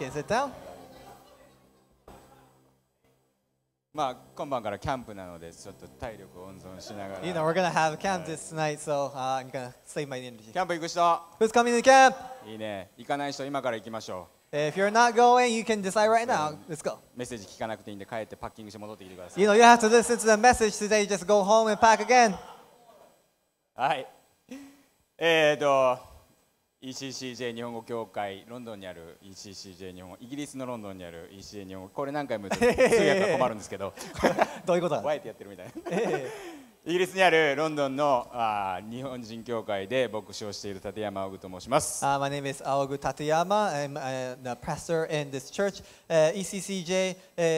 can sit down. まあ今晩からキャンプなのでちょっと体力を温存しながら。 You know, we're gonna have camp this night, so I'm gonna save my energy. キャンプ行く人 Who's coming to camp? いいね。行かない人今から行きましょ If you're not going, you can decide right now. Let's go. う。メッセージ聞かなくていいんで帰ってパッキングして戻ってきてください。 You know, you have to listen to the message today. Just go home and pack again. はい。ECCJ 日本語協会、ロンドンにある ECCJ 日本語、イギリスのロンドンにある ECCJ 日本語、これ何回も言うとすぐやったら困るんですけど、 どういうことなの？ ワイってやってるみたいな。イギリスにあるロンドンの日本人協会で牧師をしている立山仰と申します。 My name is Aogu Tateyama. I'm the pastor in this church, ECCJ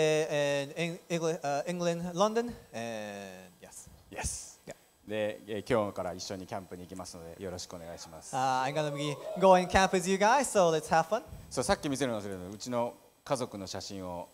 in England, London. And yes. Yes. で、今日から一緒にキャンプに行きますのでよろしくお願いします。 I'm gonna be going camp with you guys, so let's have fun. そう、さっき見せるの忘れたの、うちの家族の写真を。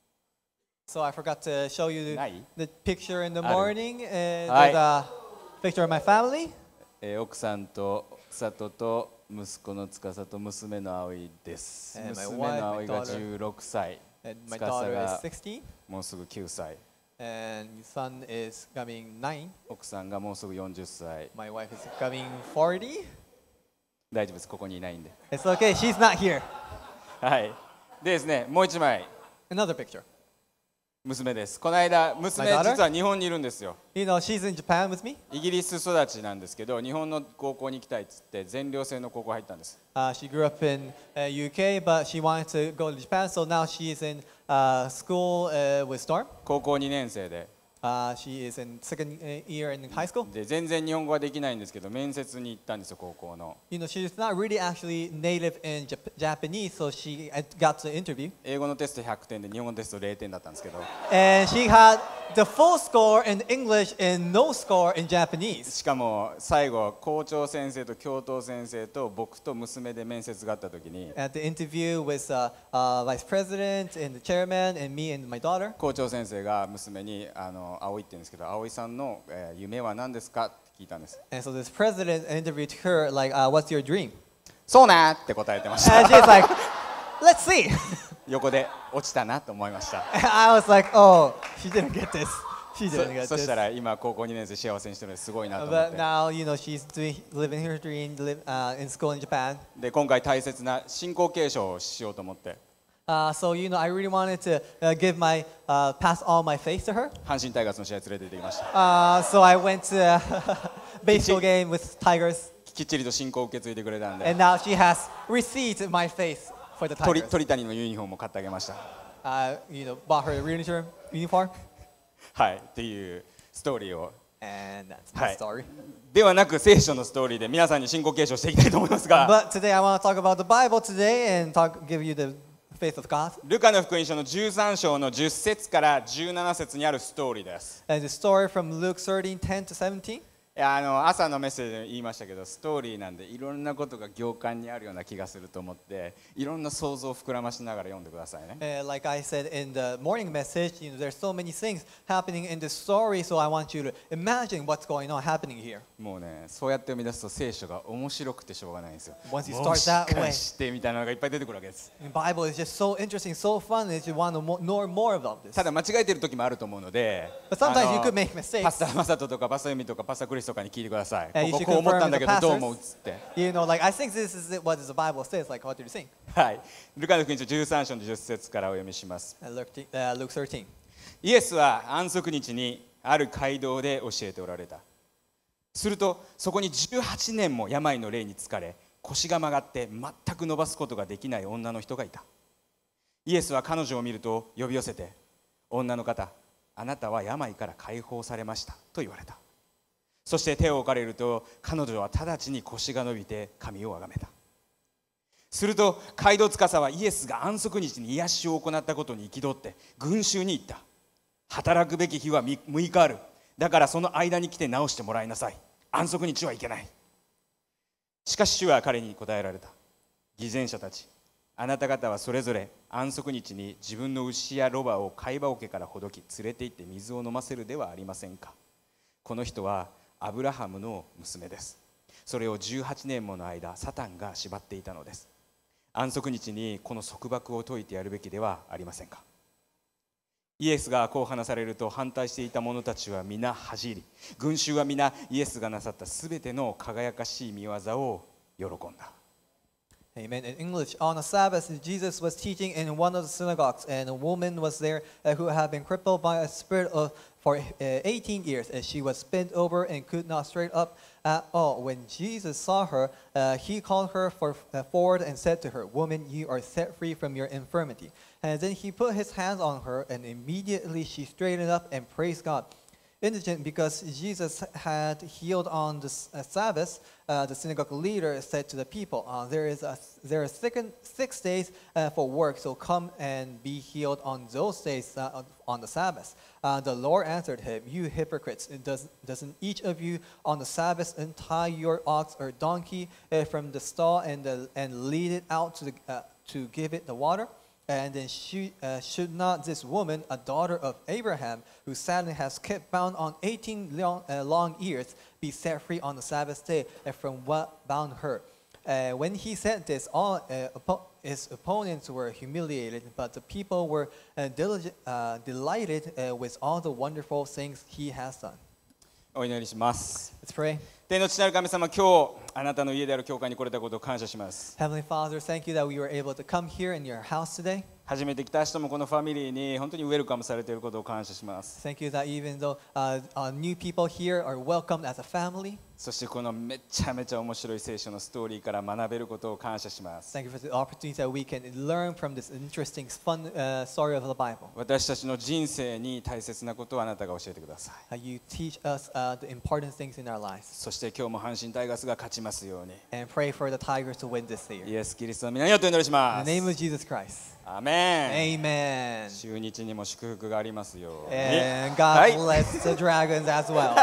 So I forgot to show you ない？ the picture in the morning, and はい there's a picture of my family. 奥さんと佐藤と息子の司と娘の葵です。 And my 娘 wife, の葵が my daughter. 16歳、 And my 司 daughter が is 16, もうすぐ9歳、 and son is coming 9. 奥さんがもうすぐ40歳。 My wife is coming 40. 大丈夫です、ここにいないんで。 It's okay, she's not here. はい。でですね、もう一枚 Another picture. 娘です。この間娘 My daughter? 実は日本にいるんですよ。 You know, she's in Japan with me. イギリス育ちなんですけど、日本の高校に行きたいっつって全寮制の高校入ったんです。 She grew up in UK, but she wanted to go to Japan, so now she's in school with Storm. 高校2年生で、 She is in second year in high school. で全然日本語はできないんですけど面接に行ったんですよ、高校の。 You know, she's not really actually native in Japanese, so she got to interview. 英語のテスト100点で日本語のテスト0点だったんですけど、 And she had the full score in English and no score in Japanese. しかも最後校長先生と教頭先生と僕と娘で面接があった時に、 At the interview with vice president and the chairman and me and my daughter. 校長先生が娘に葵って言うんですけど、葵さんの、夢は何ですかって聞いたんです。 And so this president interviewed her like, "What's your dream?" そうなって答えてまし And た。 she's like, "Let's see." 横で落ちたなと思いました。 And I was like, "Oh, she didn't get this. She didn't get そ this." したら今高校2年生幸せにしてるのですごいなと思っ But て。 now, you know, she's living her dream, in school in Japan. で今回大切な信仰継承をしようと思って、 So, you know, I really wanted to give pass all my faith to her. 阪神タイガースの試合連れて行ってきました。 So I went to a baseball game with Tigers, きっちりと信仰を受け継いでくれたんで、 and now she has received my faith for the 鳥 Tigers. 谷のユニフォームも買ってあげました。 You know, bought her a uniform, はい、っていうストーリーを。 and that's my はい story. ではなく聖書のストーリーで皆さんに信仰継承していきたいと思いますが、 But today I want to talk about the Bible today and give you the faith of God. ルカの福音書の13章の10節から17節にあるストーリーです。 And the story from Luke 13:10 to 17. いや朝のメッセージで言いましたけど、ストーリーなんでいろんなことが行間にあるような気がすると思って、いろんな想像を膨らましながら読んでくださいね。 Like I said in the morning message, you know, there's so many things happening in this story, so I want you to imagine what's going on happening here. もうね、そうやって読み出すと聖書が面白くてしょうがないんですよ。 Once you も start し that か way, してみたいなのがいっぱい出てくるわけです。 the Bible is just so interesting, so fun, that you want to know more about this. ただ間違えてる時もあると思うので、 But sometimes you could make パ mistakes. スタマサトとかパスタユミとかパスタクリスとかに聞いてください。 And you こ should ここう思ったんだけど confirm with the どう思うっつって。 You know, like I think this is what the Bible says. Like, what do you think? はい。ルカの福音書13章の10節からお読みします。 Luke 13. イエスは安息日にある街道で教えておられた。するとそこに18年も病の霊に疲れ、腰が曲がって全く伸ばすことができない女の人がいた。イエスは彼女を見ると呼び寄せて、女の方、あなたは病から解放されましたと言われた。そして手を置かれると彼女は直ちに腰が伸びて神をあがめた。すると街道司はイエスが安息日に癒しを行ったことに憤って群衆に言った。働くべき日は6日ある。だからその間に来て治してもらいなさい。安息日はいけない。しかし主は彼に答えられた。偽善者たち、あなた方はそれぞれ安息日に自分の牛やロバを貝羽桶からほどき連れて行って水を飲ませるではありませんか。この人はアブラハムの娘です。それを18年もの間サタンが縛っていたのです。 安息日にこの束縛を解いてやるべきではありませんか。イエスがこう話されると、反対していた者たちは皆恥じり、群衆は皆イエスがなさったすべての輝かしい見業を喜んだ。 Amen. In English, on the Sabbath, Jesus was teaching in one of the synagogues, and a woman was there who had been crippled by a spirit for 18 years, and she was bent over and could not straight up at all. When Jesus saw her, he called her forward and said to her, "Woman, you are set free from your infirmity." And then he put his hands on her, and immediately she straightened up and praised God. Indignant because Jesus had healed on the Sabbath, the synagogue leader said to the people, there are 6 days for work, so come and be healed on those days on the Sabbath. The Lord answered him, "You hypocrites, doesn't each of you on the Sabbath untie your ox or donkey from the stall and lead it out to give it the water? And then should not this woman, a daughter of Abraham, who sadly has kept bound on 18 long years, be set free on the Sabbath day from what bound her?" When he said this, all his opponents were humiliated, but the people were delighted with all the wonderful things he has done. お祈りします。 Let's pray. 天の父なる神様、今日あなたの家である教会に来れたことを感謝します。 Heavenly Father, thank you that we were able to come here in your house today. 初めて来た人もこのファミリーに本当にウェルカムされていることを感謝します。 Thank you that even though new people here are welcomed as a family. そしてこのめちゃめちゃ面白い聖書のストーリーから学べることを感謝します。 Thank you for the opportunity that we can learn from this interesting, fun story of the Bible. 私たちの人生に大切なことをあなたが教えてください。 You teach us the important things in our lives. そして今日も阪神タイガースが勝ちますように。 And pray for the Tigers to win this year. イエス・キリストの皆によってお祈りしま In す。 the name of Jesus Christ. アーメン。 Amen. 中日にも祝福がありますように。 And は God い。 bless the Dragons as well.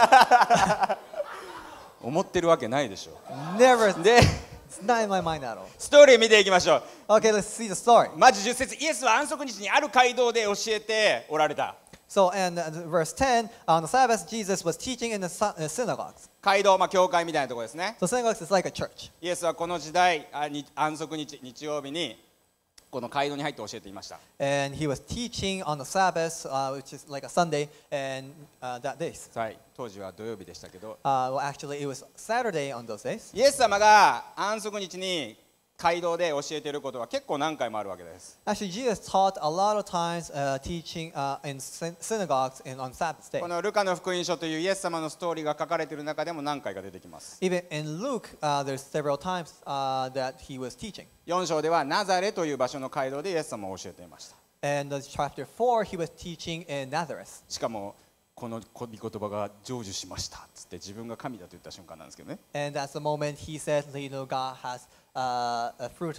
思ってるわけないでしょ。 Never, で、 it's not in my mind at all. ストーリー見ていきましょう。 Okay, let's see the story. まず10節、イエスは安息日にある街道で教えておられた。 So, and verse 10, on the Sabbath, Jesus was teaching in the synagogues. 街道、教会みたいなところですね。 So synagogues is like a church. イエスはこの時代、安息日、日曜日にこの街道に入って教えていました。 And he was teaching on the Sabbath, which is like a Sunday, and that days. はい、当時は土曜日でしたけど、 Well, actually, it was Saturday on those days. イエス様が安息日に街道で教えていることは結構何回もあるわけです。 Actually, Jesus taught a lot of times teaching in synagogues and on Sabbath day. このルカの福音書というイエス様のストーリーが書かれている中でも何回か出てきます。 Even in Luke, there's several times that he was teaching. 4章ではナザレという場所の街道でイエス様を教えていました。 And chapter 4, he was teaching in Nazareth. しかもこの御言葉が成就しましたっつって自分が神だと言った瞬間なんですけどね。 And that's the moment he said, God has fruit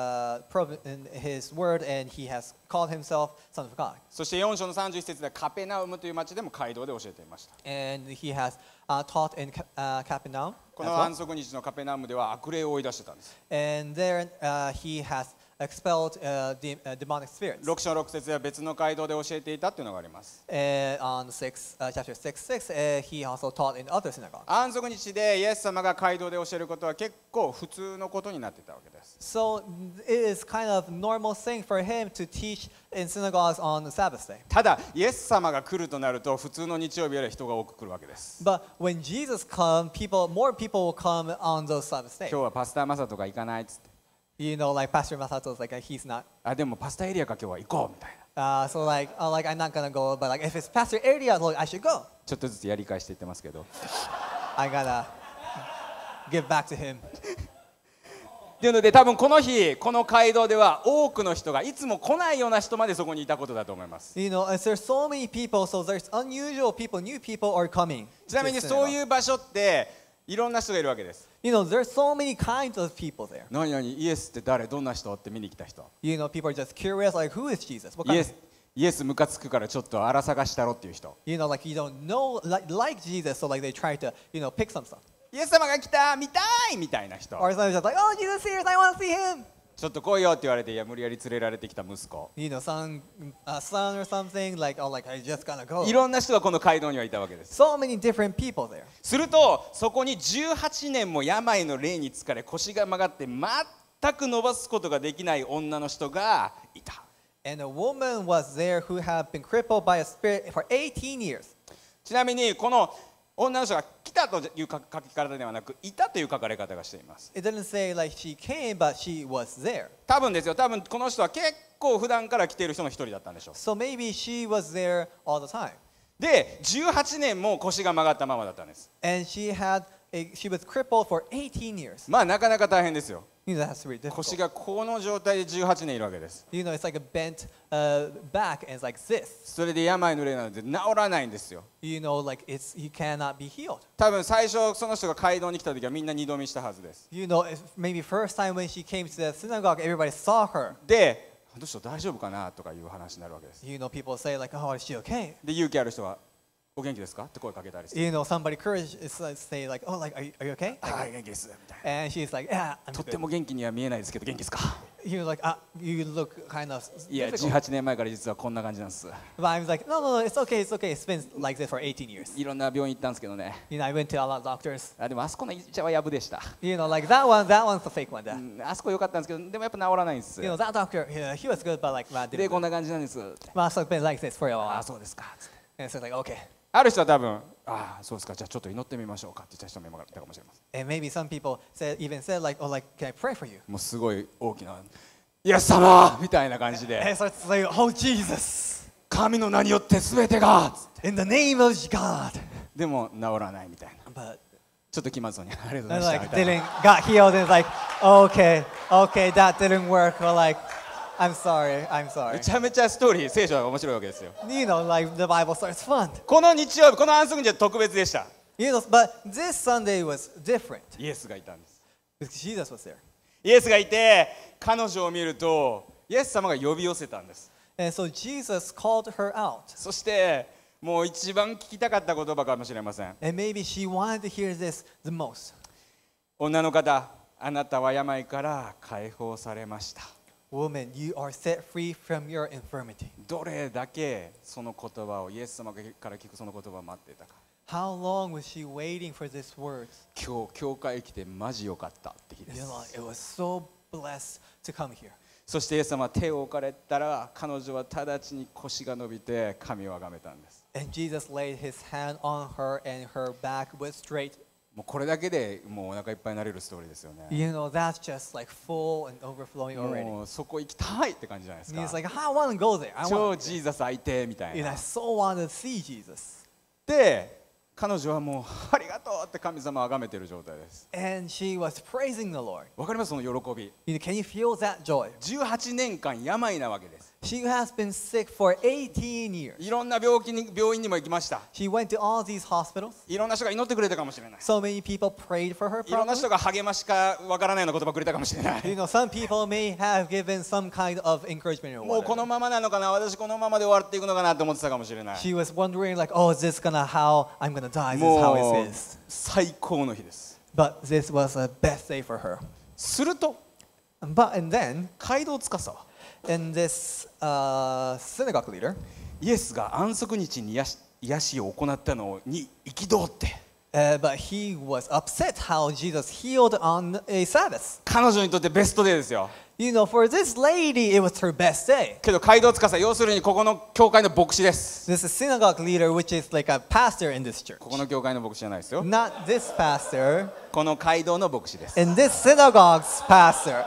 in his word, and he has called himself Son of God. そして4章の31節でカペナウムという町でも街道で教えていました。 And he has taught in Capernaum. この安息日のカペナウムでは悪霊を追い出してたんです。 And there he has expelled demonic spirits. 6章6節では別の街道で教えていたっていうのがあります。 And on chapter 6, he also taught in other synagogues. 安息日でイエス様が街道で教えることは結構普通のことになっていたわけです。 So it is kind of normal thing for him to teach in synagogues on the Sabbath day. ただイエス様が来るとなると普通の日曜日より人が多く来るわけです。 But when Jesus comes, more people will come on those Sabbath 今 days. 日はパスターマサとか行かないっつって。 You know, like Pastor Masato is like, he's not. あ、でもパスタエリアか今日は行こうみたいな。 So like I'm not gonna go, but like if it's Pastor area, like I should go. ちょっとずつやり返していってますけど。 I gotta give back to him. というので多分この日この街道では多くの人がいつも来ないような人までそこにいたことだと思います。 You know, as there's so many people, so there's unusual people, new people are coming. ちなみにそういう場所っていろんな人がいるわけです。 You know, there's so many kinds of people there. 何々イエスって誰どんな人って見に来た人。 You know, people are just curious, like, who is Jesus? What イ kind エ of, スイエスムカつくからちょっと荒探したろっていう人。 you know, like you don't know, like Jesus, so like they try to, pick some stuff. イエス様が来た見たいみたいな人。 Or some just like, oh, Jesus here, I want to see him. ちょっと来いよって言われていや無理やり連れられてきた息子。 You know, son or something, like, oh, like I just gotta go. いろんな人がこの街道にはいたわけです。 So many different people there. するとそこに18年も病の霊に疲れ腰が曲がって全く伸ばすことができない女の人がいた。 And a woman was there who had been crippled by a spirit for 18 years. ちなみにこの女の人が来たという書き方ではなく、いたという書かれ方がしています。 It didn't say like she came, but she was there. 多分ですよ、多分この人は結構普段から来ている人の一人だったんでしょう。 So maybe she was there all the time. で、18年も腰が曲がったままだったんです。 And she was crippled for 18 years. まあなかなか大変ですよ。 You know, that's really 腰 difficult. がこの状態で18年いるわけです。 You know, it's like a bent back and it's like this. それで病の霊なので治らないんですよ。 You know, like you cannot be healed. 多分最初その人が街道に来た時はみんな二度見したはずです。 You know, maybe first time when she came to the synagogue, everybody saw her. で、どうしよう大丈夫かなとかいう話になるわけです。 You know, people say like, oh, is she okay? で、勇気ある人はお元気ですかって声かけたりして、 You know, somebody courage is like, say like, oh, like, are you okay? はい元気ですみたい And she's like, yeah, な。 I'm とって good. も元気には見えないですけど元気ですか。 You're like, you look kind of いや difficult. 18年前から実はこんな感じなんです。 But I was like, no, it's okay, it's okay. It's been like this for 18 years. いろんな病院行ったんですけどね。 You know, I went to a lot of doctors. あでもあそこの医者はやぶでした。 You know, like that one's the fake one. あそこ良かったんですけどでもやっぱ治らないんです。 You know, that doctor, yeah, he was good, but like, that で didn't. こんな感じなんです。 Well, it's been like this for a あ while. そうですか。つって And so like, okay. ある人は多分あそうですかじゃあちょっと祈ってみましょうかって言った人もいたかもしれません。 And maybe some people even said like, oh, like, can I pray for you? もうすごい大きなイエス様みたいな感じ And で so it's like, oh, Jesus, 神の名によって全てがつって in the name of God. でも治らないみたいな。 But ちょっと気まずそうにありがとうご and ざいま like したみたいな。 got healed and it's like, okay, that didn't work. Or like, I'm sorry. めちゃめちゃストーリー聖書が面白いわけですよ。 You know, like the Bible starts fun. この日曜日この安息日は特別でした。 You know, but this Sunday was different イエスがいたんです。 because Jesus was there. イエスがいて彼女を見るとイエス様が呼び寄せたんです。 And so Jesus called her out. そしてもう一番聞きたかった言葉かもしれません。 And maybe she wanted to hear this the most. 女の方あなたは病から解放されました。 Woman, you are set free from your infirmity. どれだけその言葉をイエス様から聞くその言葉を待っていたか。 How long was she waiting for these words? 今日教会来てマジよかったって日で You す。 know, it was so blessed to come here. そしてイエス様は手を置かれたら彼女は直ちに腰が伸びて神をあがめたんです。 And Jesus laid his hand on her and her back was straight. もうこれだけでもうお腹いっぱいになれるストーリーですよね。 You know, that's just like full and overflowing already. もうそこ行きたいって感じじゃないです And he's か。 like, I want to go there. I 超 want ジーザス相手みたい and な I。so want to see Jesus. で彼女はもうありがとうって神様をあがめている状態です。 And she was praising the Lord. わかりますその喜び。 You know, can you feel that joy? 18年間病なわけです。 She has been sick for 18 years. いろんな病院にも行きました。 She went to all these hospitals. いろんな人が祈ってくれたかもしれない。 So many people prayed for her. いろんな Probably. 人が励ましかわからないような言葉くれたかもしれない You。know, some people may have given some kind of encouragement or もうこの whatever. ままなのかな、私このままで終わっていくのかなと思ってたかもしれない。 She was wondering like, oh, is this gonna how I'm gonna die? Is this how も it う is? 最高の日です。 But this was a best day for her. すると And then, 街道司は in this synagogue leader, イエスが安息日に癒しを行ったのに憤って、 but he was upset how Jesus healed on a Sabbath. 彼女にとってベストデーですよ。 You know, for this lady, it was her best day. けど街道司要するにここの教会の牧師です。 This is synagogue leader, which is like a pastor in this church. ここの教会の牧師じゃないですよ。 Not this pastor, この街道の牧師です。 in this synagogue's pastor.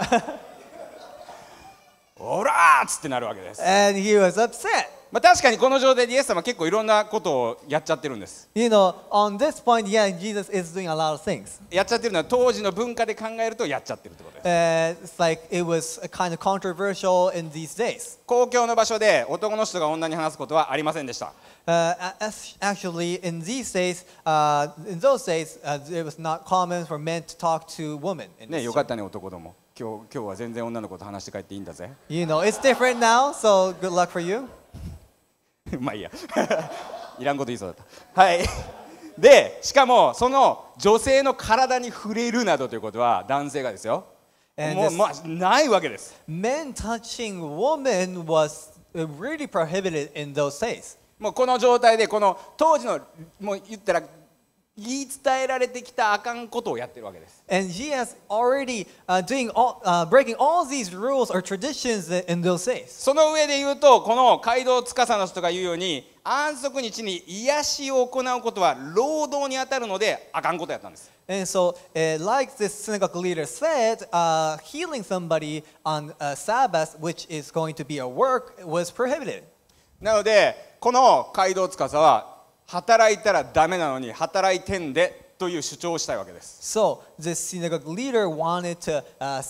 おらーっつってなるわけです。 And he was upset. まあ確かにこの状態でイエス様は結構いろんなことをやっちゃってるんです。 You know, on this point, yeah, Jesus is doing a lot of things. やっちゃってるのは当時の文化で考えるとやっちゃってるってことです。 It's like it was kind of controversial in these days. 公共の場所で男の人が女に話すことはありませんでした。 Actually, in these days, in those days, it was not common for men to talk to women. In ね、 this よかったね男ども。今日は全然女の子と話して帰っていいんだぜ。 You know, it's different now, so good luck for you. まあいいや。いらんこと言いそうだった。はい。で、しかもその女性の体に触れるなどということは男性がですよ。 And もう this まあないわけです。 men touching women was really prohibited in those days. もうこの状態でこの当時のもう言ったら言い伝えられてきたあかんことをやってるわけです。 And she has already breaking all these rules or traditions in those days. その上で言うと、この街道司の人が言うように、安息日に癒しを行うことは労働に当たるのであかんことやったんです。 And so, like this synagogue leader said, healing somebody on Sabbath, which is going to be a work, was prohibited. なのでこの街道司は働いたらダメなのに働いてんでという主張をしたいわけです。 So this synagogue leader wanted to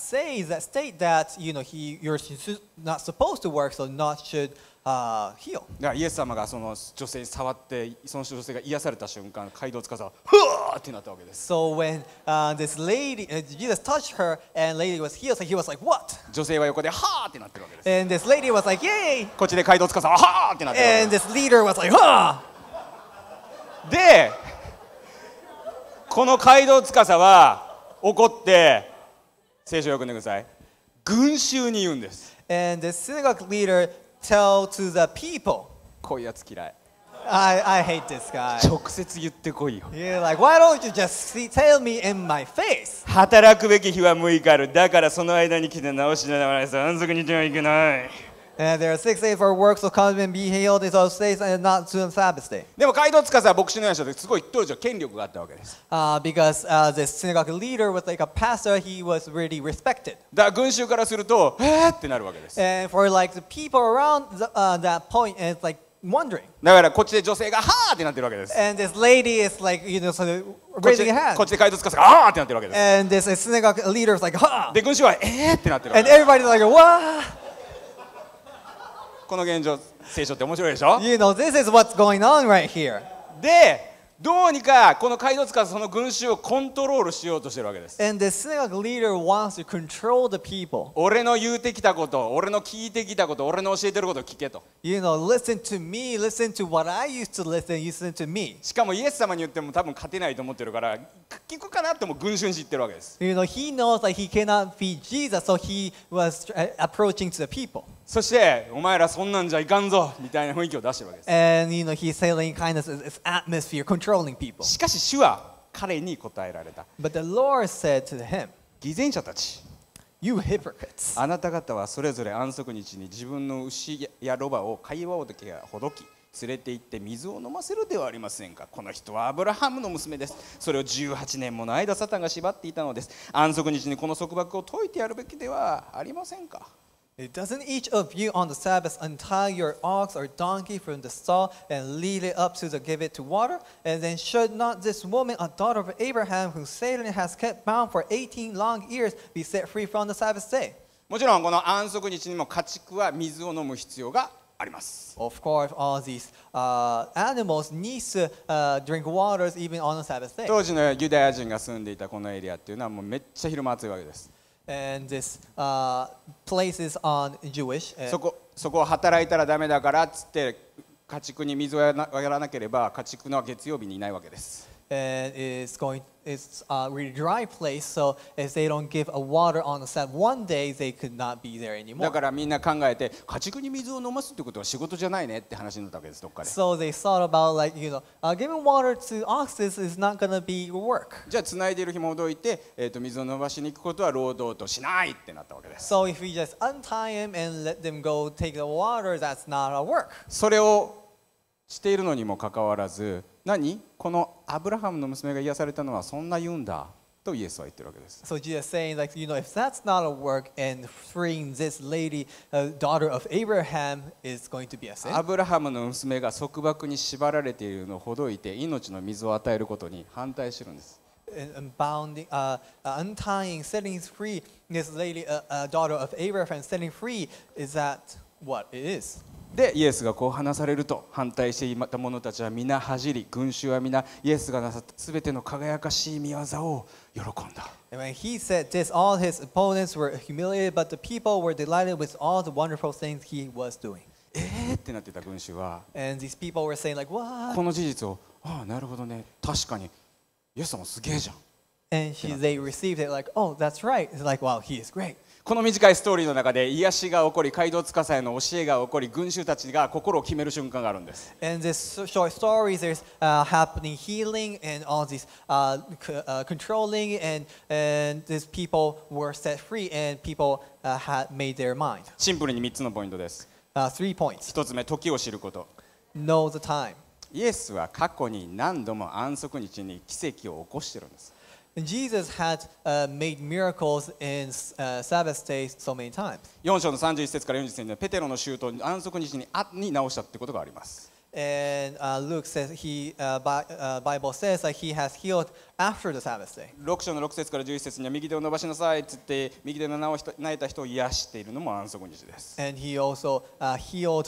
state that you're not supposed to work, so not should heal. だからイエス様がその女性に触ってその女性が癒された瞬間、街道司はふわーってなったわけです。 So when this lady, Jesus touched her and lady was healed, so he was like, "What?" 女性は横ではーってなってるわけです。 And this lady was like, "Yay!" こっちで街道司ははーってなってるわけ And です。 this leader was like, "Huh!" でこの街道司は怒って聖書をよく見てください。群衆に言うんです。 And the synagogue leader tell to the people, こういうやつ嫌い。 I hate this guy. 直接言ってこいよ。 You're like, why don't you just tell me in my face? 働くべき日は6日ある。だからその間に来て直しながら安息日はいけない。 And there are 6 days for work, so come and be healed in those days and not to the Sabbath day. でも街道司は牧師のような人ですごい当時は権力があったわけです。 Because this synagogue leader was like a pastor, he was really respected. だから群衆からするとってなるわけです。 And for like the people around that point, it's like wondering. だからこっちで女性がはーってなってるわけです。 And this lady is like, sort of こっち raising で her hand. こっちで街道司がってなってるわけです。 And this synagogue leader is like, huh! で群衆はってなってるわ And けです。 everybody's like, what? この現状聖書って面白いでしょ。 This is what's going on right here. でどうにかこの街道司はその群衆をコントロールしようとしてるわけです。 And the synagogue leader wants to control the people. 俺の言うてきたこと、俺の聞いてきたこと、俺の教えてることを聞けと。 Listen to me, listen to what I used to listen to me. しかもイエス様に言っても多分勝てないと思ってるから聞くかなっても群衆に知ってるわけです。 He knows that he cannot feed Jesus, so he was approaching to the people. そしてお前らそんなんじゃいかんぞみたいな雰囲気を出してるわけです。 And he's selling kind of this atmosphere, controlling people. しかし主は彼に答えられた。 But the Lord said to him, 偽善者たち、 "You hypocrites! あなた方はそれぞれ安息日に自分の牛やロバを会話をほどき連れて行って水を飲ませるではありませんか。この人はアブラハムの娘です。それを18年もの間サタンが縛っていたのです。安息日にこの束縛を解いてやるべきではありませんか。 Doesn't each of you on the Sabbath untie your ox or donkey from the stall and lead it up to give it to water? And then should not this woman, a daughter of Abraham, whom Satan has kept bound for 18 long years, be set free from the Sabbath day?" もちろんこの安息日にも家畜は水を飲む必要があります。 Of course, all these animals need to drink waters even on the Sabbath day. 当時のユダヤ人が住んでいたこのエリアっていうのはもうめっちゃ昼間暑いわけです。 And this place is on Jewish. そこを働いたらダメだからっつって家畜に水をやらなければ家畜の月曜日にいないわけです。 And it's a really dry place, so if they don't give a water on the Sabbath one day, they could not be there だ anymore. からみんな考えて家畜に水を飲ますってことは仕事じゃないねって話になったわけです。どっかで。 So they thought about giving water to oxes is not going to be work. じゃあ繋いでいる紐を解いて、水を飲ましに行くことは労働としないってなったわけです。 So if we just untie them and let them go take the water, that's not a work. それをしているのにもかかわらず、このアブラハムの娘が癒されたのはそんな言うんだとイエスは言ってるわけです。 So Jesus saying if that's not a work and freeing this lady, daughter of Abraham, is going to be a sin. アブラハムの娘が束縛に縛られているのをほどいて命の水を与えることに反対してるんです。 And untying, setting free this lady, daughter of Abraham, setting free, is that what it is? でイエスがこう話されると反対していた者たちは皆恥じり、群衆は皆イエスがなさったすべての輝かしい御業を喜んだ。 And when he said this, all his opponents were humiliated, but the people were delighted with all the wonderful things he was doing. ってなってた群衆は And these people were saying what? この事実をなるほどね、確かにイエス様すげえじゃん。 And they received it like, oh, that's right. It's like, wow, he is great. この短いストーリーの中で癒しが起こり、街道司への教えが起こり、群衆たちが心を決める瞬間があるんです。 And this short stories, there's happening healing and all these controlling, and these people were set free, and people had made their mind. シンプルに3つのポイントです。 3 points. 1つ目、時を知ること。 Know the time. イエスは過去に何度も安息日に奇跡を起こしてるんです。 And Jesus had made miracles in Sabbath days so many times. 4章の31節から40節でペテロの舅を安息日に直したってことがあります。 And Luke says Bible says that he has healed after the Sabbath day. 6章の6節から11節には右手を伸ばしなさいって言って右手の治えた人を癒しているのも安息日です。 And he also healed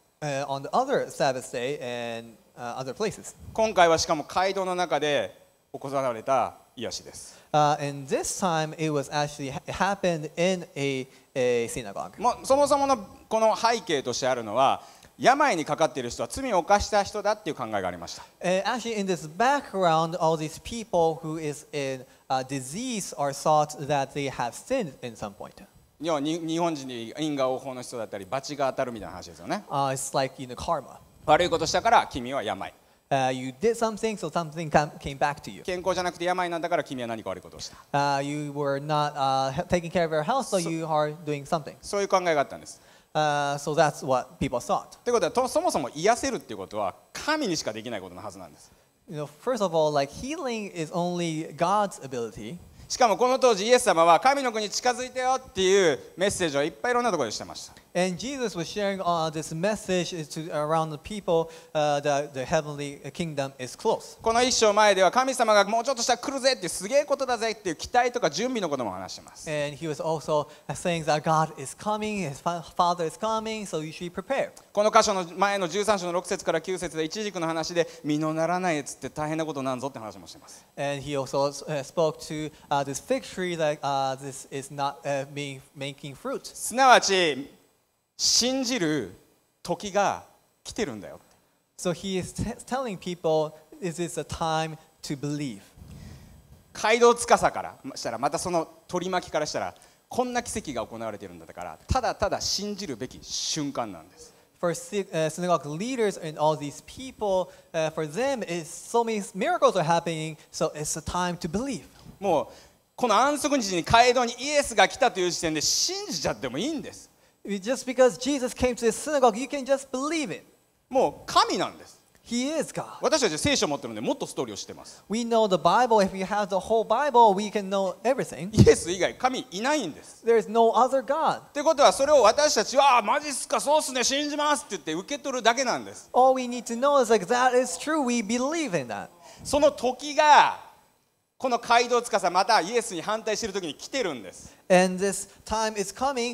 on the other Sabbath day and other places. 今回はしかも街道の中で行われた癒しです。 And this time it was actually happened in a synagogue. そもそものこの背景としてあるのは病にかかっている人は罪を犯した人だっていう考えがありました。 Actually, in this background, all these people who is in disease are thought that they have sinned in some point. 日本人に因果応報の人だったり罰が当たるみたいな話ですよね。 It's like karma. 悪いことしたから君は病。 You did something, so something came back to you. 健康じゃなくて病なんだから君は何か悪いことをした。 You were not taking care of your health, so you are doing something. そういう考えがあったんです。 So that's what people thought. ということはそもそも癒せるっていうことは神にしかできないことのはずなんです。 First of all, like healing is only God's ability. しかもこの当時イエス様は神の国に近づいてよっていうメッセージをいっぱいいろんなところでしてました。 And Jesus was sharing this message around the people that the heavenly kingdom is close. この一章前では神様がもうちょっとしたら来るぜっていうすげえことだぜっていう期待とか準備のことも話してます。 And he was also saying that God is coming, his Father is coming, so you should prepare. この箇所の前の13章の6節から9節で一軸の話で実のならないやつって大変なことなんぞって話もしてます。 And he also spoke to this fig tree that this is not making fruit. すなわち信じる時が来てるんだよ。 So he is telling people, this is a time to believe. 街道司からしたらまたその取り巻きからしたらこんな奇跡が行われているんだからただただ信じるべき瞬間なんです。 For synagogue leaders and all these people, for them, so many miracles are happening, so it's a time to believe. もうこの安息日に街道にイエスが来たという時点で信じちゃってもいいんです。 Just because Jesus came to this synagogue, you can just believe it. もう神なんです。 He is God. 私たち聖書を持ってるのでもっとストーリーを知ってます。 We know the Bible. If we have the whole Bible, we can know everything. イエス以外神いないんです。 There is no other God. ということはそれを私たちはマジっすかそうっすね信じますって言って受け取るだけなんです。 All we need to know is like that is true. We believe in that. その時がこの街道司またイエスに反対している時に来てるんです。 And this time is coming,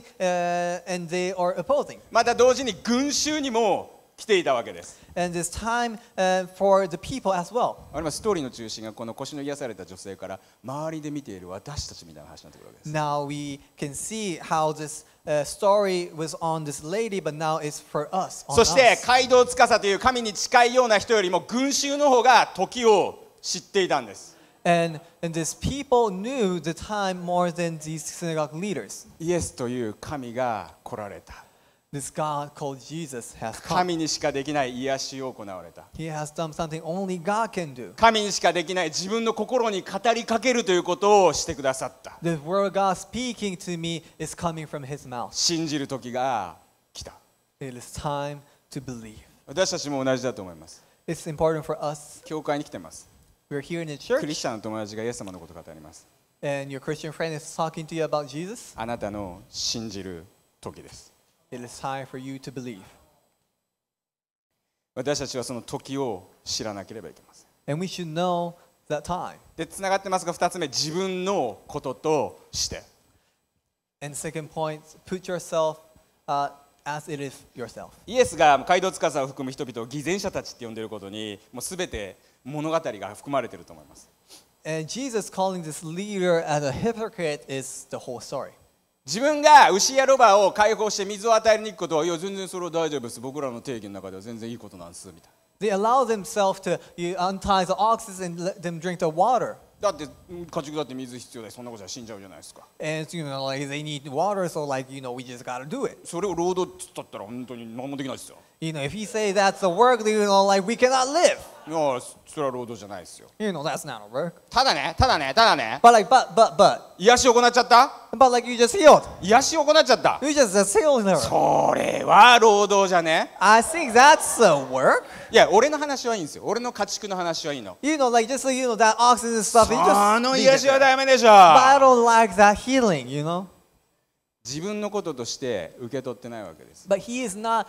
and they are opposing. また同時に群衆にも来ていたわけです。 And this time for the people as well. ストーリーの中心がこの腰の癒された女性から周りで見ている私たちみたいな話になってくるわけです。 Now we can see how this story was on this lady, but now it's for us. そして街道司という神に近いような人よりも群衆の方が時を知っていたんです。 And these people knew the time more than these synagogue leaders. イエスという神が来られた。 This God called Jesus has come. 神にしかできない癒しを行われた。 He has done something only God can do. 神にしかできない自分の心に語りかけるということをしてくださった。 The word God speaking to me is coming from His mouth. 信じる時が来た。 It is time to believe. 私たちも同じだと思います。 It's important for us. 教会に来てます。 We're here in the クリ church, スチャンの友達がイエス様のことを語ります。 and your Christian friend is talking to you about Jesus. あなたの信じる時です。 It is time for you to believe. 私たちはその時を知らなければいけません。 And we should know that time. で、つながってますが、2つ目、自分のこととして。 And second point, put yourself as it is yourself. イエスが街道司を含む人々を偽善者たちって呼んでいることに、もうすべて物語が含まれていると思います。 And Jesus calling this leader as a hypocrite is the whole story. 自分が牛やロバを解放して水を与えに行くことは、いや、全然それは大丈夫です。僕らの定義の中では全然いいことなんですみたいな。 They allow themselves to untie the oxen and let them drink the water. だって家畜だって水必要だし、そんなことじゃ死んじゃうじゃないですか。 And like they need water, so like we just gotta do it. それを労働っつったったら本当に何もできないですよ。 If he say that's a work, like we cannot live. いや、それは労働じゃないですよ。 That's not a work. ただね、 But like but 癒しを行っちゃった。 like you just healed. 癒しを行っちゃった。 You just healed her. それは労働じゃね。 I think that's a work. いや、俺の話はいいんですよ。俺の家畜の話はいいの。 Like just that oxygen stuff. その Just 癒しはダメでしょ。 but I don't like that healing. 自分のこととして受け取ってないわけです。 But he is not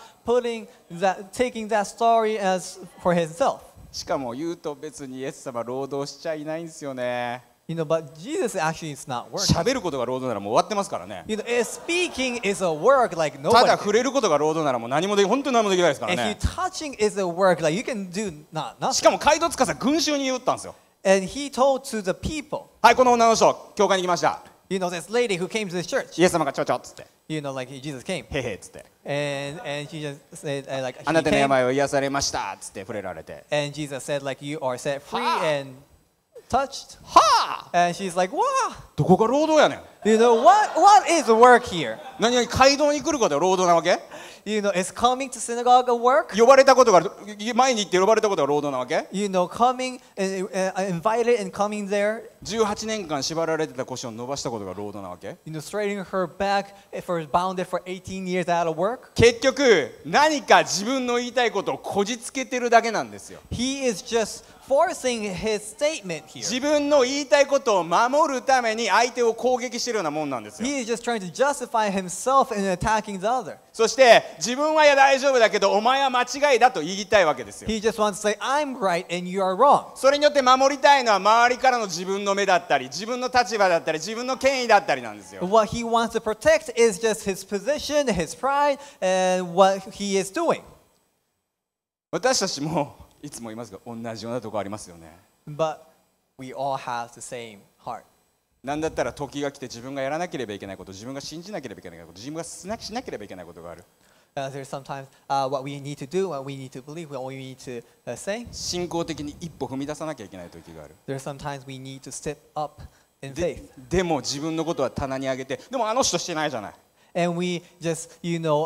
taking that story as for himself. しかも言うと別にイエス様労働しちゃいないんですよね。 But Jesus actually is not working. 喋ることが労働ならもう終わってますからね。 Speaking is a work like ただ nobody. 触れることが労働ならもう何もでき、本当に何もできないですから If you ね。 touching is a work like you can do nothing. しかも街道司群衆に言ったんですよ。 And he told to the people. はい、この女の人教会に来ました。 This lady who came to the church. イエス様がちょっつって、 Like Jesus came. へへっつって、 And she just said like あ he なたの came. 病を癒されましたっつって触れられて、 And Jesus said like you are set free Ha! and touched. はあ、 And she's like, wow. どこが労働やねん。 What is work here? 何々街道に来ることは労働なわけ？ Is coming to synagogue a work? 呼ばれたことが、前に行って呼ばれたことが労働なわけ？ Coming, invited and coming there, 18年間縛られてた腰を伸ばしたことが労働なわけ？ straightening her back bounded for 18 years out of work. 結局何か自分の言いたいことをこじつけてるだけなんですよ。 He is just forcing his statement here. 自分の言いたいことを守るために相手を攻撃してるようなもんなんですよ。 He is just trying to justify himself in attacking the other. そして自分はいや大丈夫だけどお前は間違いだと言いたいわけですよ。 He just wants to say, I'm right and you are wrong. それによって守りたいのは周りからの自分の目だったり自分の立場だったり自分の権威だったりなんですよ。 What he wants to protect is just his position, his pride, and what he is doing. 私たちもいつも言いますが同じようなところありますよね。 But we all have the same heart. なんだったら時が来て自分がやらなければいけないこと、自分が信じなければいけないこと、自分がしなければいけないことがある。 There's sometimes what we need to do, what we need to believe, what we need to say. 信仰的に一歩踏み出さなきゃいけない時がある。 There's sometimes we need to step up in faith. でも自分のことは棚に上げて、でもあの人してないじゃない。 And we just,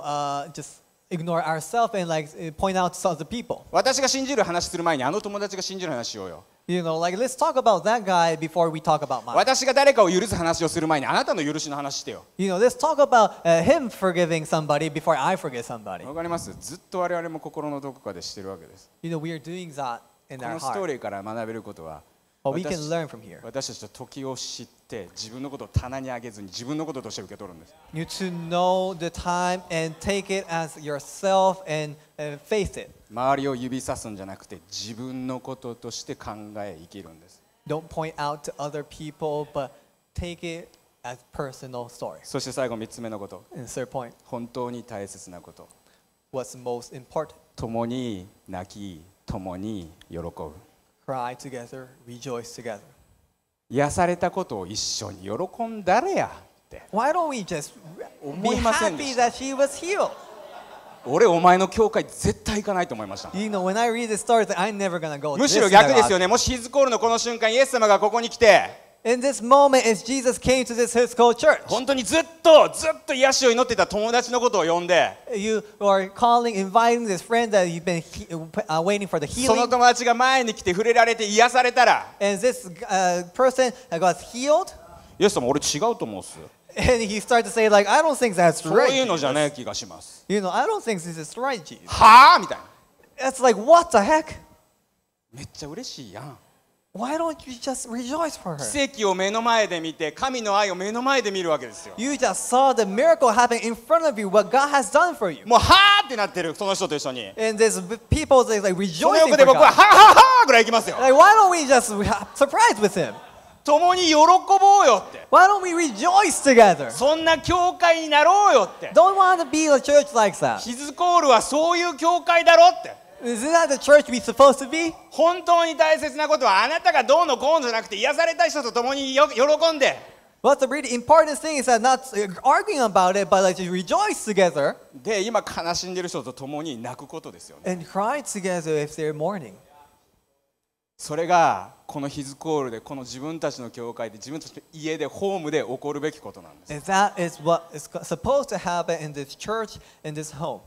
just ignore ourselves and like point out to other people. 私が信じる話する前にあの友達が信じる話しようよ。 Like let's talk about that guy before we talk about mine. 私が誰かを許す話をする前にあなたの許しの話してよ。 Let's talk about him forgiving somebody before I forgive somebody. わかります？ずっと我々も心のどこかでしてるわけです。 We are doing that in こ our のストー heart. リーから学べることは、 But we can learn from here. 私たちと時を知って自分のことを棚に上げずに自分のこととして受け取るんです。 You to know the time and take it as yourself and face it. 周りを指さすんじゃなくて自分のこととして考え生きるんです。 Don't point out to other people, but take it as personal story. そして最後3つ目のこと、 And third point, 本当に大切なこと、 what's most important? 共に泣き共に喜ぶ。 Cry together, rejoice together. 癒されたことを一緒に喜んだれやって。 Why don't we just be 思いませんで happy した。 that she was healed? 俺お前の教会絶対行かないと思いました。 When I read this story, I'm never gonna go to む this しろ逆ですよ synagogue. ね。もしヒズコールのこの瞬間イエス様がここに来て In this moment, as Jesus came to this physical church, 本当にずっと癒しを祈ってた友達のことを呼んで、 you are inviting this friend that you've been waiting for the その healing, 友達が前に来て触れられて癒されたら、 and this person got healed, イエス様俺違うと思うっす。 and he started to say like, I don't think that's そういう right. のじゃない気がします。 I don't think this is right, Jesus. はあみたいな。 That's like, what the heck? めっちゃ嬉しいやん。 Why don't you just rejoice for her? 奇跡を目の前で見て、神の愛を目の前で見るわけですよ。 You just saw the miracle happen in front of you, what God has done for you. もうはあってなってるその人と一緒に。 And there's people like その rejoicing 横 for で僕は God. はははぐらい行きますよ。 Like, why don't we just surprise with him? 共に喜ぼうよって。 Why don't we rejoice together? そんな教会になろうよって。 Don't want to be a church like that. ヒズコールはそういう教会だろって。 Isn't that the church we're supposed to be? 本当に大切なことはあなたがどうのこうのじゃなくて癒された人と共に喜んで But the really important thing is that not arguing about it, but like to rejoice together で今悲しんでる人と共に泣くことですよね。 and cry together if they're mourning. それがこのヒズコールで、この自分たちの教会で、自分たちの家で、ホームで起こるべきことなんです。 And that is what is supposed to happen in this church, in this home.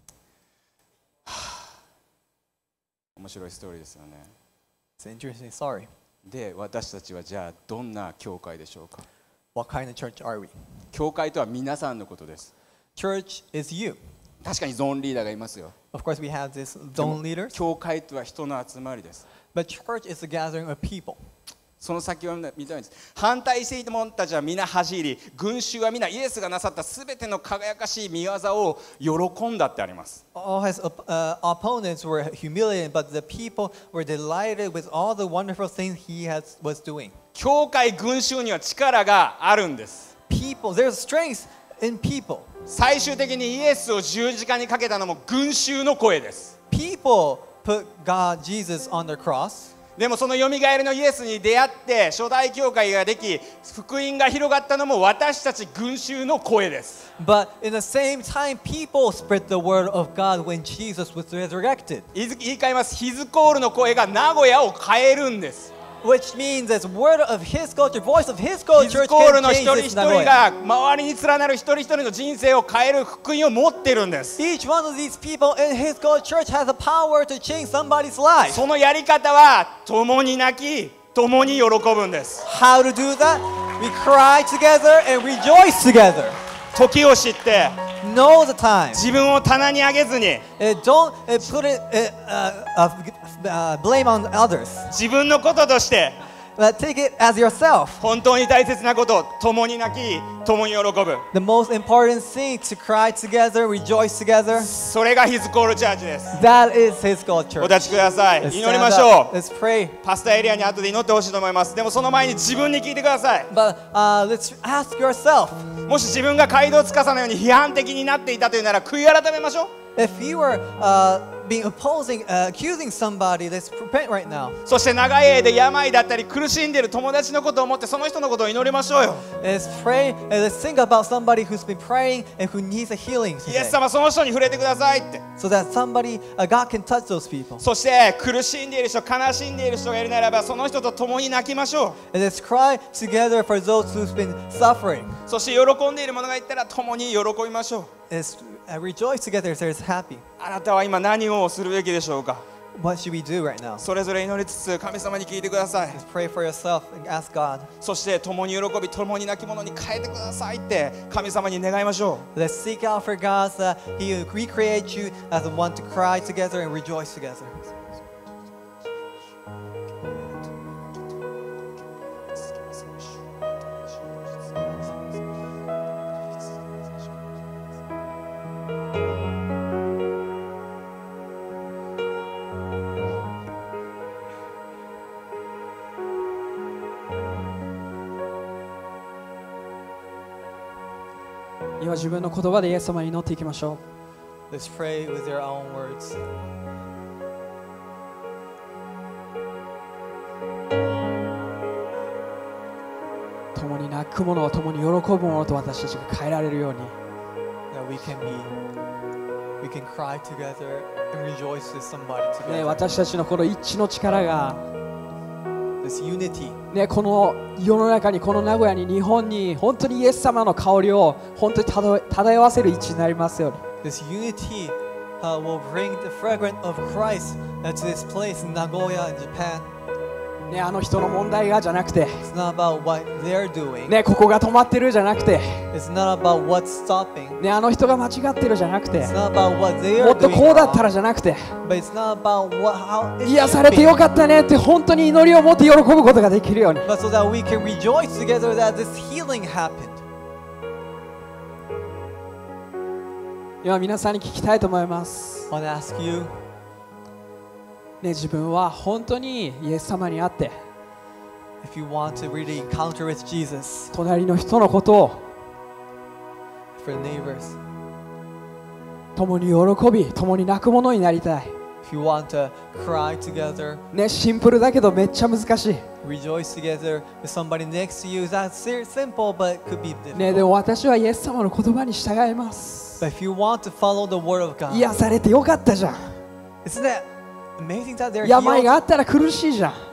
面白いストーリーですよね。 It's an interesting story. で、私たちはじゃあどんな教会でしょうか。 What kind of church are we? 教会とは皆さんのことです。 Church is you. 確かにゾーンリーダーがいますよ。 Of course, we have this zone leaders, 教会とは人の集まりです。 but church is a gathering of people. その先を見たいんです。反対していた者たちは皆恥じ入り、群衆は皆イエスがなさったすべての輝かしい見業を喜んだってあります。 All his opponents were humiliated, but the people were delighted with all the wonderful things he was doing. 教会群衆には力があるんです。 People, there's strength in people. 最終的にイエスを十字架にかけたのも群衆の声です。 People put God, Jesus on the cross. でもそのよみがえりのイエスに出会って初代教会ができ、福音が広がったのも私たち群衆の声です。 But in the same time, people spread the word of God when Jesus was resurrected. 言い換えます。ヒズコールの声が名古屋を変えるんです。 Which means that the word of his culture, voice of his culture ヒズコール can の一 change 人 this 一人 Nagoya. が周りに連なる一人一人の人生を変える福音を持ってるんです。 Each one of these people in his culture church has the power to change somebody's life. そのやり方は共に泣き、共に喜ぶんです。 How to do that? We cry together and rejoice together. 時を知って Know the time. 自分を棚に上げずに Don't put it blame on others. 自分のこととして But take it as yourself. 本当に大切なことを共に泣き、共に喜ぶ。 The most important thing to cry together, rejoice together. それがヒズコールチャーチです。 That is his culture. お立ちください。 Let's 祈り stand まし up. ょう。 Let's pray. パスタエリアに後で祈ってほしいと思います。でもその前に自分に聞いてください。 But let's ask yourself. もし自分が街道司のように批判的になっていたというなら悔い改めましょう。 If you were being accusing somebody, let's repent right now. そして長い間病だったり苦しんでいる友達のことを思ってその人のことを祈りましょうよ。 Let's pray and let's think about somebody who's been praying and who needs a healing イエ today. ス様その人に触れてくださいって。 So that somebody, God can touch those people. そして苦しんでいる人、悲しんでいる人がいるならばその人と共に泣きましょう。 And let's cry together for those who've been suffering. そして喜んでいる者がいたら共に喜びましょう。 Let's rejoice together as they're happy. あなたは今何をするべきでしょうか。 What should we do right now? それぞれ祈りつつ神様に聞いてください。 Let's pray for yourself and ask God. そして共に喜び、共に泣き者に変えてくださいって神様に願いましょう。 Let's seek out for God so that He will recreate you as the one to cry together and rejoice together. 今自分の言葉でイエス様に祈っていきましょ Let's pray with your own words. う。共に泣く者を共に喜ぶ者と私たちが変えられるように、 That we can cry together and rejoice with somebody ね、 together. 私たちのこの一致の力が、 This unity. ね、この世の中に、この名古屋に、日本に本当にイエス様の香りを本当に漂わせる一致になりますように。 This unity will bring the fragrance of Christ to this place in Nagoya in Japan. ね、あの人の問題がじゃなくて、 It's not about what they're doing. ね、ここが止まってるじゃなくて、 It's not about what's stopping. ね、あの人が間違ってるじゃなくて、 It's not about what they も are っと doing こうだった wrong. らじゃなくて、 But it's not about how it 癒 should されて be. よかったねって本当に祈りを持って喜ぶことができるように。 But so that we can rejoice together that this healing happened. 今皆さんに聞きたいと思います。 I want to ask you, ね、自分は本当にイエス様に会って、 if you want to really encounter with Jesus, 隣の人のことを for neighbors, 共に喜び、共に泣くものになりたい。 if you want to cry together, ね、シンプルだけどめっちゃ難しい。 rejoice together with somebody next to you, that's simple, but it could be ね、で difficult. も私はイエス様の言葉に従います。 But if you want to follow the word of God, 癒されてよかったじゃん。 isn't that amazing that they're 病 healed? があったら苦しいじゃん。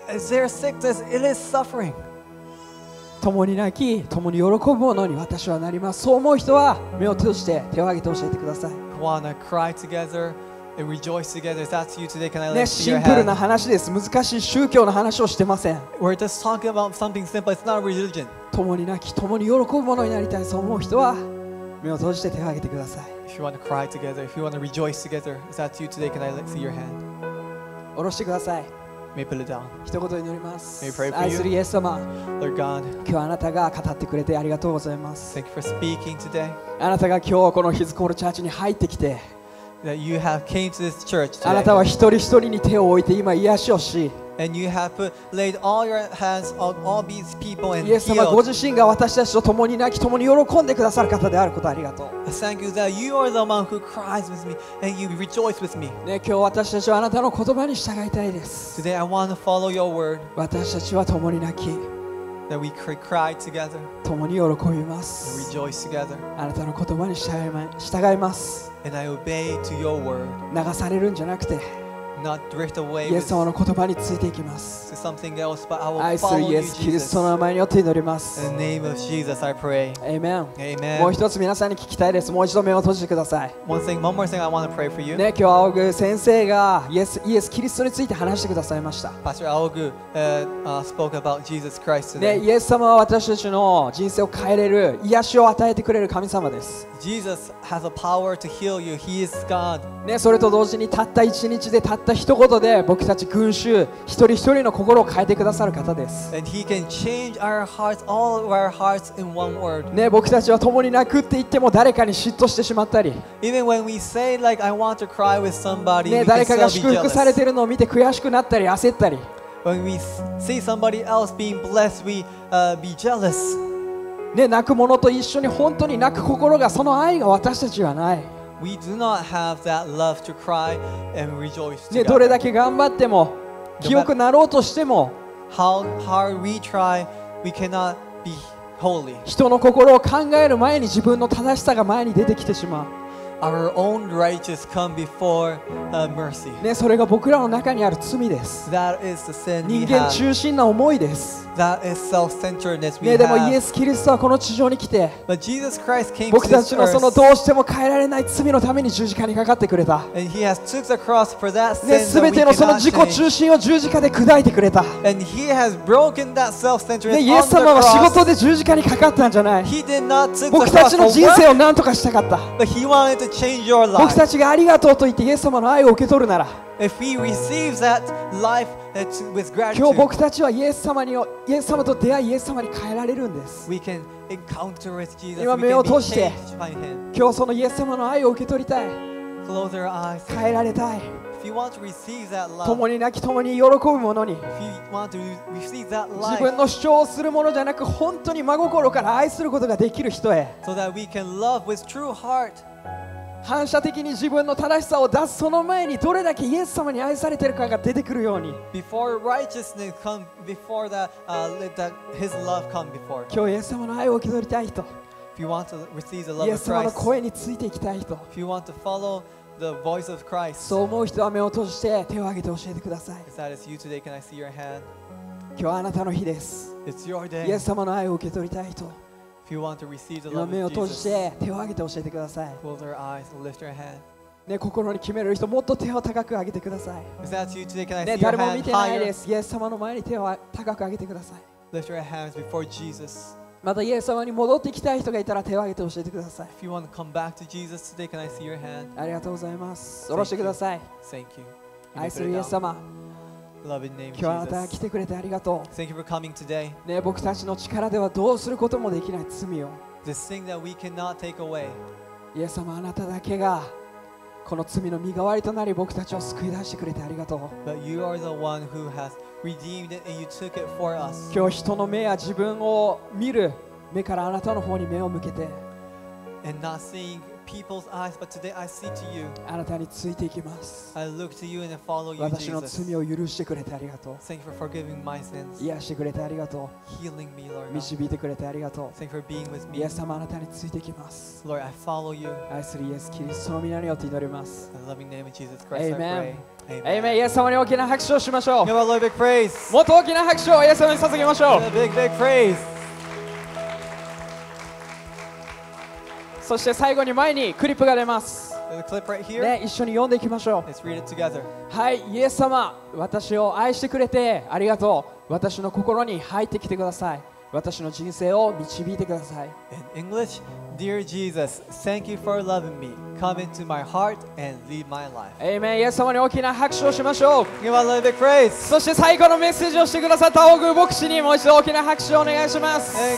Is there sickness? It is suffering. 共に泣き共に喜ぶ者に私はなります。そう思う人は目を閉じて手を挙げて教えてください。 Come on, cry together and rejoice together. If that's you today, can I ね、 let you see シ your ンプルな hand? 話です。難しい宗教の話をしてません。 We're just talking about something simple. It's not religion. 共に泣き共に喜ぶ者になりたい。そう思う人は目を閉じて手を挙げてください。 If you want to cry together, if you want to rejoice together, if that's you today, can I see your hand? 下ろしてください。 May put it down. 一言祈ります May pray for you. 愛するイエス様、 Lord God, 今日あなたが語ってくれてありがとうございます。 thank you for speaking today. あなたが今日このヒズコールチャーチに入ってきて、 That you have came to this church あなたは today. 一人一人に手を置いて今癒しをし、 And you have laid all your hands on all these people and イエス様ご healed. 自身が私たちと共に泣き共に喜んでくださる方であることありがとう。 I thank you that you are the one who cries with me and you rejoice with me. ね、今日私たちはあなたの言葉に従いたいです。 Today I want to follow your word, 私たちは共に泣き that we cry together 共に喜びま and す。 rejoice together. あなたの言葉に従います。 And I obey to your word, 流されるんじゃなくて not drift away イエ with ス様の言葉についていきます。 to something else, but I will 愛する follow イ you, エス・キリス Jesus. トの名前によって祈ります。 In the name of Jesus, I pray. エイメン。 Amen. もう一つ皆さんに聞きたいです。もう一度目を閉じてください。 One more thing I want to pray for you. ね、今日青具先生がイエス・キリストについて話してくださいました。 Pastor Aogu spoke about Jesus Christ ね、 today. イエス様は私たちの人生を変えれる、癒しを与えてくれる神様です。 Jesus has a power to heal you. He is God. ね、それと同時にたった一日でたった一言で僕たち群衆一人一人の心を変えてくださる方です。 And He can change our hearts, all of our hearts in one word. ね、僕たちは共に泣くって言っても誰かに嫉妬してしまったり、 Even when we say like I want to cry with somebody, ね、 we can 誰かが still 祝 be 福され jealous. てるのを見て悔しくなったり焦ったり、 When we see somebody else being blessed, we be jealous. ね、泣く者と一緒に本当に泣く心が、その愛が私たちはない。 We do not have that love to cry and rejoice ね、どれ together. だけ頑張っても清くなろうとしても How hard we try, we cannot be holy. 人の心を考える前に自分の正しさが前に出てきてしまう。 Our own righteous come before mercy. ね、それが僕らの中にある罪です。 That is the sin we 人間 have. 中心な思いです。 That is self-centeredness we ね、でもイエ have. ス・キリストはこの地上に来て But Jesus Christ came to 僕た this ちのその earth どうしても変えられない罪のために十字架にかかってくれた。 and He has took the cross for that ね、 sin す that べ we てのその cannot 自己 change. 中心を十字架で砕いてくれた。 And He has broken that self-centeredness ね、イ on エ the ス様は仕事 cross. で十字架にかかったんじゃない。 He did not take the 僕た cross ちの for 人生 work, を何とかしたかった。 but He wanted to change your 僕 life. たちがありがとうと言ってイエス様の愛を受け取るなら、 If we receive that life with 今日 gratitude, 僕たちはイエス様と出会いイエス様に変えられるんです。 we can encounter with Jesus. 今 We 目を can be 閉じて changed by Him. 今日そのイエス様の愛を受け取りたい。 Close our eyes. 変えられたい。 If you want to receive that love, 共に泣き共に喜ぶ者に、 if you want to receive that 自 life, 分の主張をするものじゃなく本当に真心から愛することができる人へ、 so that we can love with true heart. 反射的に自分の正しさを出すその前にどれだけイエス様に愛されているかが出てくるように、 Before righteousness come, before let that His love come before. 今日イエス様の愛を受け取りたい人、 If you want to receive the イ love エ of ス様の Christ, 声についていきたい人、 if you want to follow the voice of Christ, そう思う人は目を閉じて手を挙げて教えてください。 if that is you today, can I see your hand? 今日はあなたの日です。 It's your イエ day. ス様の愛を受け取りたい人、 If you want to receive the 今 love 目を of 閉じ Jesus, て手を挙げて教えてください。 close our eyes and lift your hand. ね、心に決める人、もっと手を高く上げてください。 If that's you today, can I ね、 see your 誰も hand 見てない higher? です。イエス様の前に手を高く上げてください。 Lift your hands before Jesus. またイエス様に戻ってきたい人がいたら手を挙げて教えてください。 If you want to come back to Jesus today, can I see your hand? ありがとうございます。下ろしてください。 Thank you. You may 愛す put る it イエス down. 様、 Love in name 今日あなたが Jesus. 来てくれてありがと Thank you for coming today. う。ね、僕たちの力ではどうすることもできない罪を、 This thing that we cannot take away. イエス様あなただけがこの罪の身代わりとなり僕たちを救い出してくれてありがとう。 But you are the one who has redeemed it and you took it for us. 今日人の目や自分を見る目からあなたの方に目を向けて、 And not seeing people's eyes, but today I see to you. あなたについていきます。 I look to you and follow you, 私の Jesus. 罪を許してくれてありがとう。 Thank you for forgiving my sins, 癒してくれてありがと healing me, う。 Lord. 導いてくれてありがと Thank you for being with う。 me. イエス様あなたについていきます。 Lord, I follow you. 愛するイエス・キリストの皆によって祈ります。 In the loving name of Jesus Christ, I Amen. pray. Amen。イエス様に大きな拍手をしましょう。 Give a little big praise. もっと大きな拍手をイエス様に捧げましょう。 A big, big praise. そして最後に前にクリップが出ます。 The clip right here. ね、一緒に読んでいきましょう。 Let's read it together. はい、イエス様、私を愛してくれてありがとう。私の心に入ってきてください。私の人生を導いてください。 In English, Dear Jesus, thank you for loving me. Come into my heart and lead my life. エイメン、イエス様に大きな拍手をしましょう。 Give a little big praise. そして最後のメッセージをしてくださったオグ牧師にもう一度大きな拍手をお願いします。